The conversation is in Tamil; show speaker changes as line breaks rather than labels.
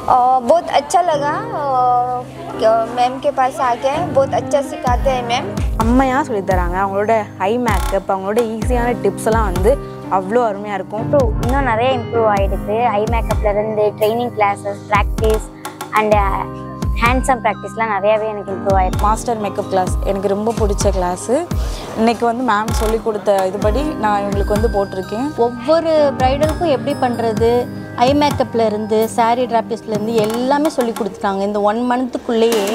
बहुत अच्छा लगा मैम के पास आके बहुत अच्छा सिखाते हैं मैम
அம்மையாக சொல்லி தராங்க அவங்களோட ஐ மேக்கப் அவங்களோட ஈஸியான டிப்ஸ் எல்லாம் வந்து அவ்வளோ அருமையாக இருக்கும்
இன்னும் நிறைய இம்ப்ரூவ் ஆகிடுது ஐ மேக்கப்லேருந்து training classes practice and handsome ப்ராக்டிஸ்லாம் நிறையாவே எனக்கு இம்ப்ரூவ் ஆகிடுது
மாஸ்டர் மேக்கப் கிளாஸ் எனக்கு ரொம்ப பிடிச்ச கிளாஸு இன்றைக்கி வந்து மேம் சொல்லி கொடுத்த இதுபடி நான் இவங்களுக்கு வந்து போட்டிருக்கேன்
ஒவ்வொரு ப்ரைடலுக்கும் எப்படி பண்ணுறது ஐ மேக்கப்லேருந்து சாரீ ட்ராப்பிஸ்லேருந்து எல்லாமே சொல்லி கொடுத்துட்டாங்க இந்த 1 மந்த்துக்குள்ளேயே